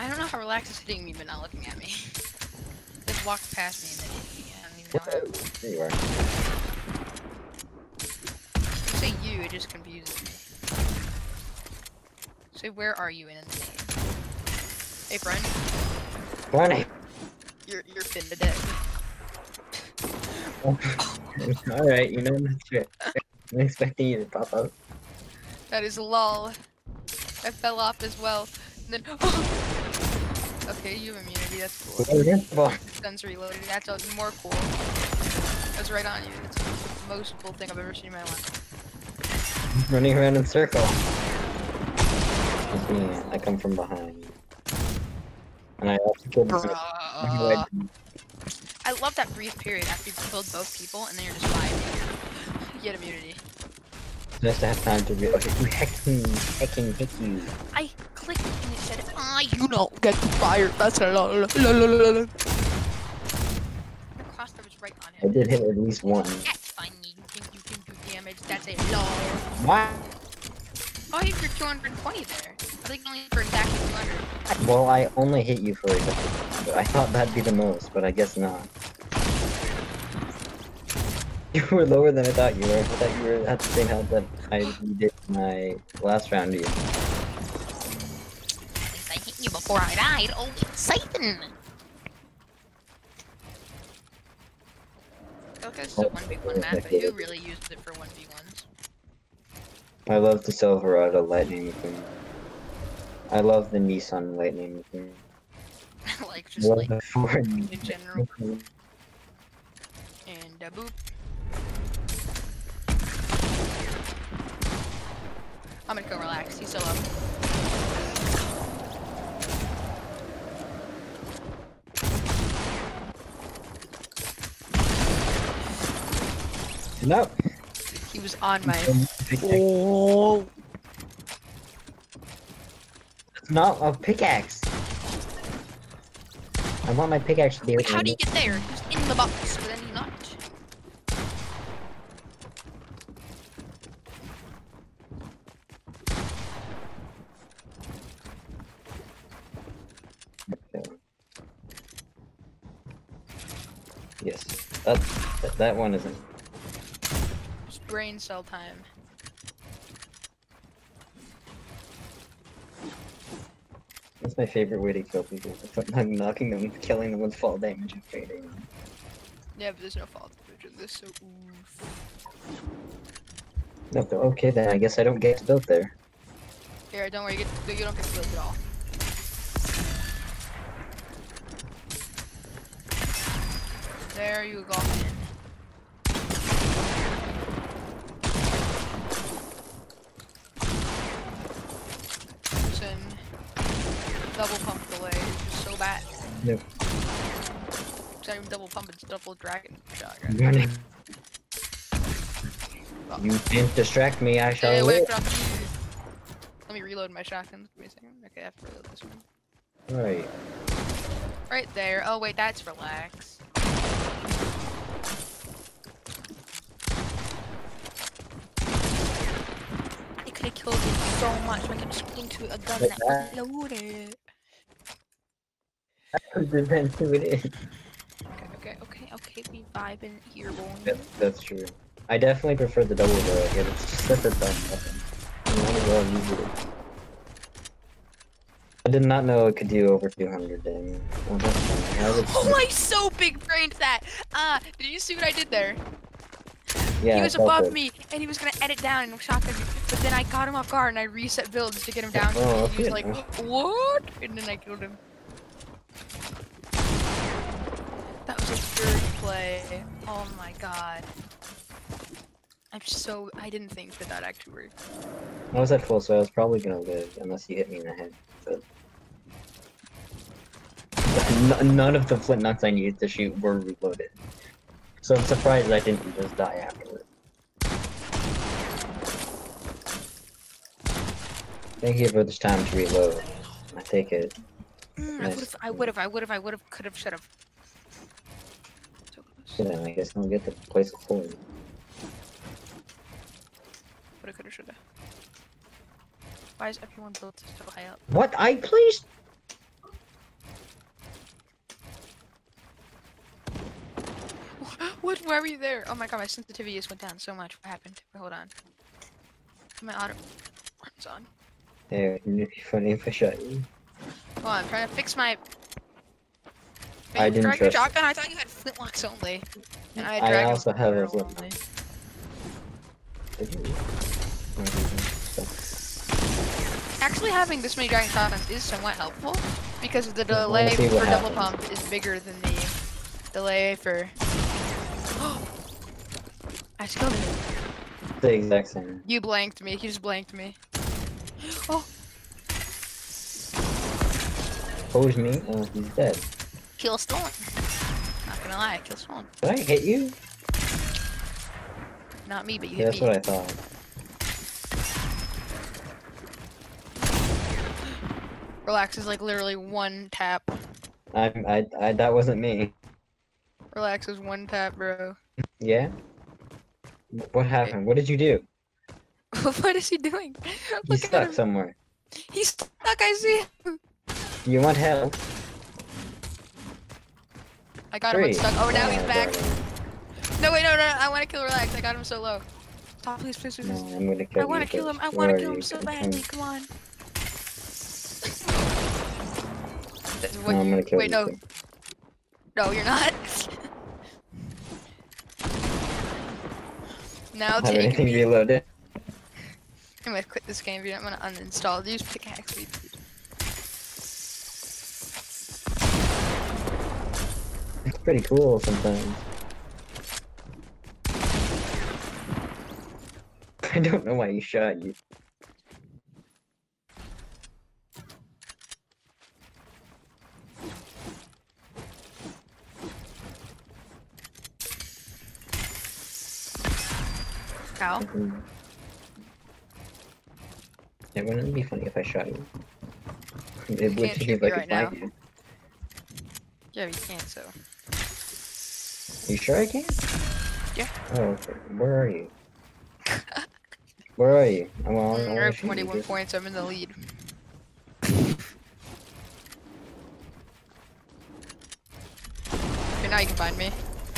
I don't know how Relax is hitting me, but not looking at me. Just walked past me and then hit me. I don't even know how. There you are. You say you, it just confuses me. So where are you in the name? Hey, friend. Funny. You're finna dead. Alright, you know that's fair. I'm expecting you to pop up. That is lol. I fell off as well. And then okay, you have immunity, that's cool. Guns reloaded, that's more cool. That's right on you. It's the most cool thing I've ever seen in my life. Running around in circle. It's me, I come from behind. And I also killed Bruh. I love that brief period after you killed both people and then you're just fine. You get immunity. Just to have time to reload. You hecking you. I clicked and it said, you don't get fired. That's a lol. The crossbow was right on I him. did hit at least one. That's funny. You think you can do damage? That's a lol. What? Oh, you for 220 there. I think only for exactly 200. Well, I only hit you for exactly. I thought that'd be the most, but I guess not. You were lower than I thought you were. I thought you were at the same health that I did in my last round. You. I hit you before I died. Oh, Satan! Okay, this is a 1v1 map, but who really used it for 1v1s? I love the Silverado Lightning McQueen. I love the Nissan Lightning McQueen. Like, just like, the Ford in general. And boop. I'm gonna go relax. He's so low. No. He was on my. Oh. It's not a pickaxe. I want my pickaxe to be. Wait, how did he get there? He was in the box, but then he not. Yes, that one isn't. It's brain cell time. That's my favorite way to kill people. I'm knocking them, killing them with fall damage and fading. Yeah, but there's no fall damage in this, so oof. No, okay then. I guess I don't get to build there. Here, don't worry. You don't get to build at all. There you go. Listen, double pump delay is just so bad. Yep. It's not even double pump, it's double dragon shotgun. Running. Oh. You can't distract me, I shall live. Let me reload my shotgun. Give me a second. Okay, I have to reload this one. Right. Right there. Oh wait, that's relax. I could have killed him so much. I kept shooting to a gun that wasn't loaded. That could have been who it is. Okay, we vibing here, boy. Yep, that's true. I definitely prefer the double barrel. Yeah, it's just such a best weapon. I did not know it could do over 200 damage. Well, that's funny. Oh, I so big brained that! Did you see what I did there? Yeah, he was above me, and he was gonna edit down and shotgun me, but then I caught him off guard and I reset builds to get him down. Oh, and he was like, what? And then I killed him. That was a dirty play. Oh my god. I didn't think that actually worked. I was at full, so I was probably gonna live, unless you hit me in the head. But... none of the flint nuts I needed to shoot were reloaded. So I'm surprised I didn't just die afterward. Thank you for this time to reload. I take it. I would have, could have, should have. So close. Yeah, I guess I'll get the place full. Woulda, coulda, shoulda. Why is everyone built so high up? What? I please. What? Why were you there? Oh my god, my sensitivity just went down so much. What happened? Hold on. My auto runs on. Yeah, it'd be funny if I shot you. Hold on, I'm trying to fix my. I didn't drag your trust shotgun? I thought you had flintlocks only. And I had I dragon also have a barrel flintlock. only. Actually, having this many dragon shotguns is somewhat helpful because the Yeah, I wanna delay see for what double happens. pump is bigger than the delay for. I just killed him. The exact same. You blanked me. He just blanked me. Oh, Who's me? Oh, he's dead. kill stolen. Not gonna lie, kill stolen. Did I hit you? Not me, but you Yeah, hit that's me. what I thought. Relax is like literally one tap. That wasn't me. Relax is one tap, bro. Yeah? What happened? What did you do? What is he doing? He's Look at stuck him. somewhere. He's stuck. I see him. Do you want help? I got him unstuck. Oh, now he's back. darling. No, wait, no. I want to kill Relax. I got him so low. Stop, please, please, please. No, please. I'm gonna kill I you. want to kill him. I first. want to Where kill are him you? so Come badly. Come on. No, I'm gonna kill Wait, you. no. first. No, you're not. Now Have take anything me. reloaded? I'm gonna quit this game. I'm gonna uninstall. Use pickaxe. It's pretty cool sometimes. I don't know why he shot you. Ow. It wouldn't be funny if I shot you. It would can't be shoot if me I could right now. find you. Yeah, you can't. So. You sure I can? Yeah. Oh, okay. Where are you? Where are you? I want You're at to shoot you. 21 points. I'm in the lead. Okay, now you can find me.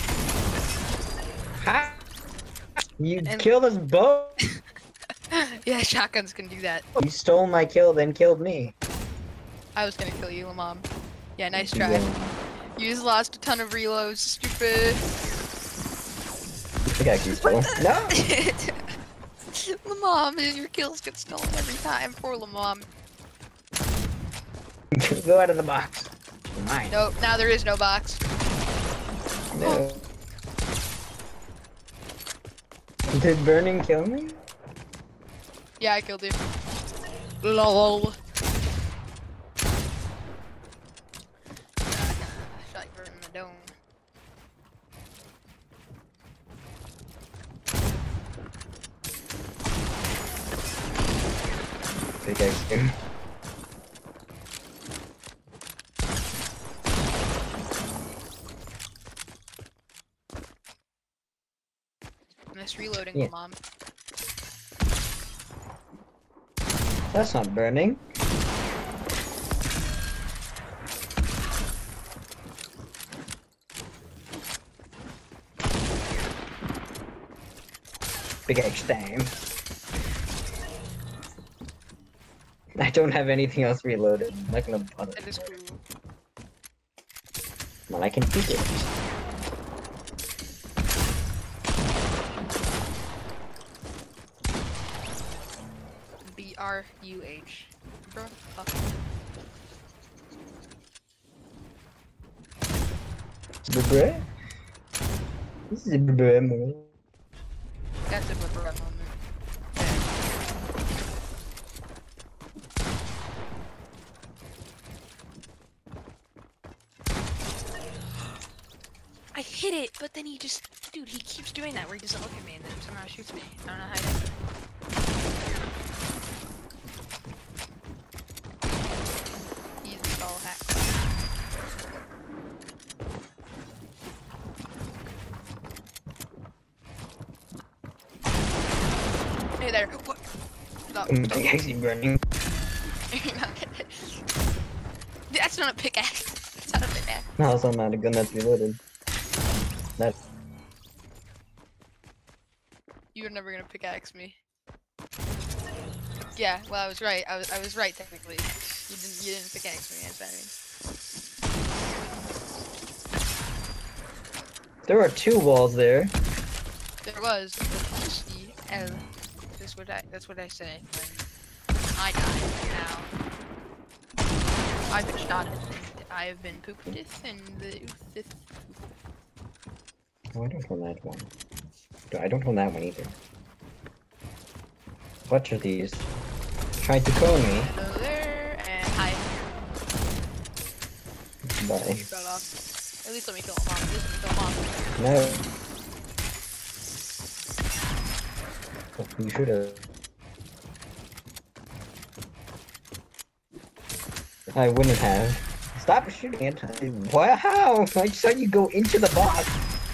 Ha! You And- killed us both! Yeah, shotguns can do that. You stole my kill, then killed me. I was gonna kill you, Lamam. Yeah, nice You try. won. You just lost a ton of reloads, stupid. I think I actually stole. No! Lamam, your kills get stolen every time. Poor Lamam. Go out of the box. Mine. Nope, now there is no box. No. Did burning kill me? Yeah, I killed you. LOL. Shot you in the dome. Pickaxe him. Nice reloading, Yeah. Lamam. That's not burning. Pickaxe time. I don't have anything else reloaded. I'm not gonna bother. That is cool. Well, I can pick it. BRUH. Bro, fuck. Bruh? This is a bruh moment. That's a bro moment. I hit it, but then he just, dude, he keeps doing that where he doesn't look at me and then somehow shoots me. I don't know how he does it. He's a stall hack. Hey there. What? Stop. Pickaxe is burning. That's not a pickaxe. That's not a pickaxe. No, it's not a gun that's reloaded. That. you're never gonna pickaxe me. Yeah, well, I was right. I was right technically. You didn't pickaxe me. That's what I mean. There are 2 walls there. There was CL. That's what I say when I die now. I've been shot and I have been pooped and the Oh, I don't own that one. I don't own that one either. What are these? Trying to clone me. hello there and hi. Bye. You fell off. At least let me kill him off. At least let me kill him off. No. You should have. I wouldn't have. Stop shooting it. Wow! I saw you go into the box.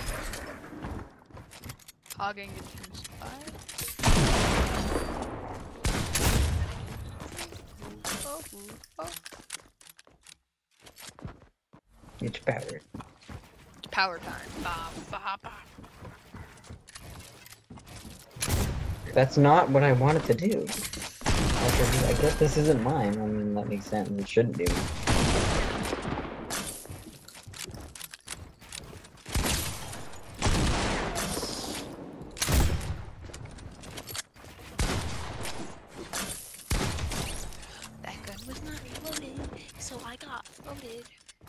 Hogging into spy. Oh. It's power. It's power time. Bah, bah, bah. That's not what I wanted to do. I guess this isn't mine. I mean, that makes sense. It shouldn't be. That gun was not reloaded, so I got loaded.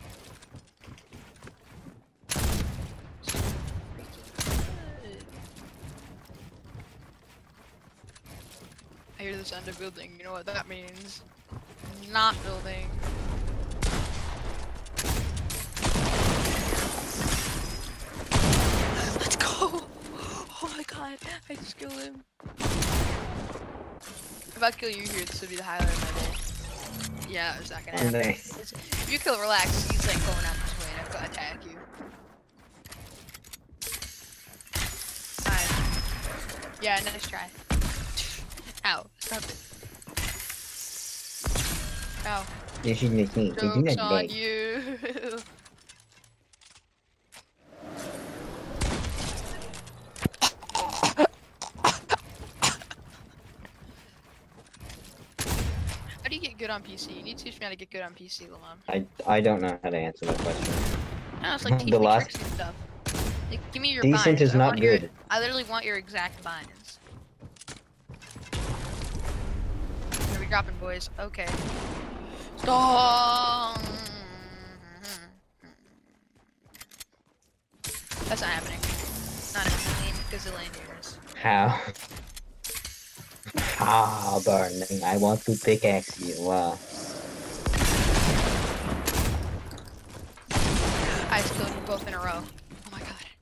I hear the sound of building. You know what that means? Not building. Let's go! Oh my god, I just killed him. If I kill you here, this would be the highlight of my day. Yeah, it's not gonna happen. Nice. If you kill Relax, he's like going out this way and I've got to attack you. Nice. Yeah, nice try. Ow, stop it. Ow. You should make me. Joke's on you. How do you get good on PC? You need to teach me how to get good on PC, Lamont. I don't know how to answer that question. No, it's like teach The me last- tricks and stuff. Like, give me your Decent binds. is I not want your- good. I literally want your exact binds. Are we dropping, boys? Okay. Stop! That's not happening. Not in a million gazillion years. How? Ah, burning. I want to pickaxe you. Wow. I just killed you both in a row. Oh my god.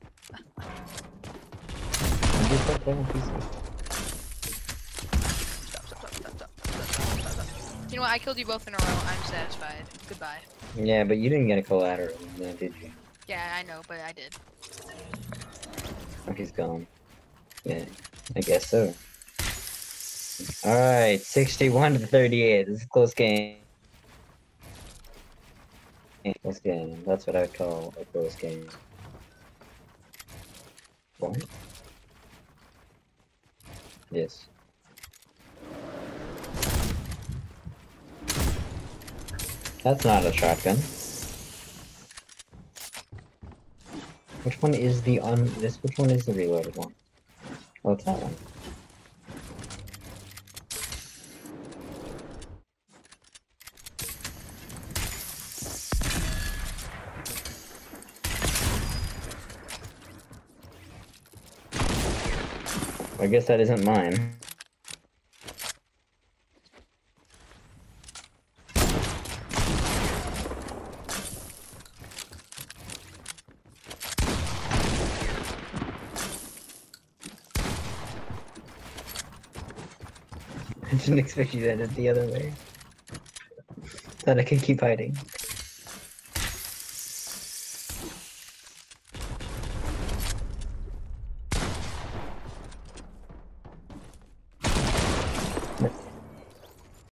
Stop. You know what? I killed you both in a row. I'm satisfied. Goodbye. Yeah, but you didn't get a collateral, did you? Yeah, I know, but I did. Oh, he's gone. Yeah, I guess so. Alright, 61 to 38. This is a close game. Close game. That's what I would call a close game. What? Yes. That's not a shotgun. Which one is the which one is the reloaded one? Oh, it's that one. I guess that isn't mine. I didn't expect you to end it the other way. Thought I could keep hiding.